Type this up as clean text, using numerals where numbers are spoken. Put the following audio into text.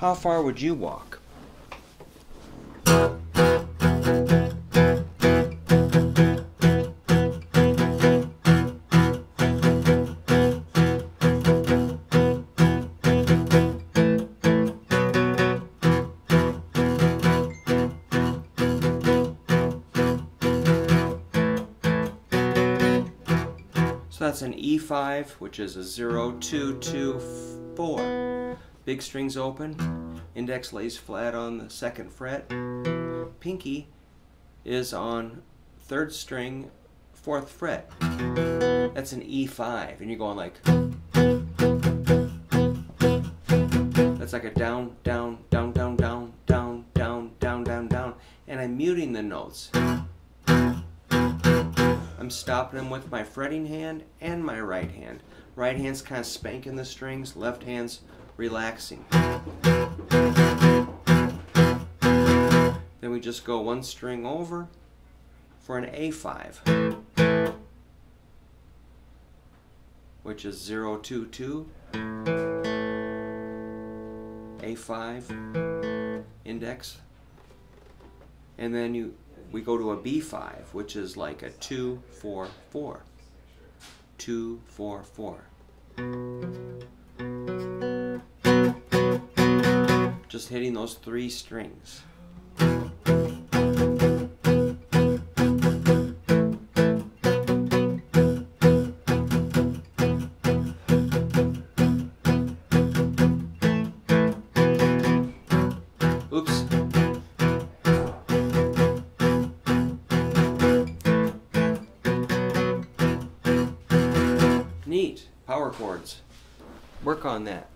How far would you walk? So that's an E5, which is a 0, 2, 2, 4. Big string's open, index lays flat on the 2nd fret, pinky is on 3rd string, 4th fret. That's an E5, and you're going like, that's like a down, down, down, down, down, down, down, down, down, down, and I'm muting the notes. I'm stopping them with my fretting hand and my right hand. Right hand's kind of spanking the strings, left hand's relaxing. Then we just go one string over for an A5, which is 0, 2, 2, A5, index, and then we go to a B5, which is like a 2, 4, 4. 2, 4, 4. Just hitting those 3 strings. Oops. Neat. Power chords. Work on that.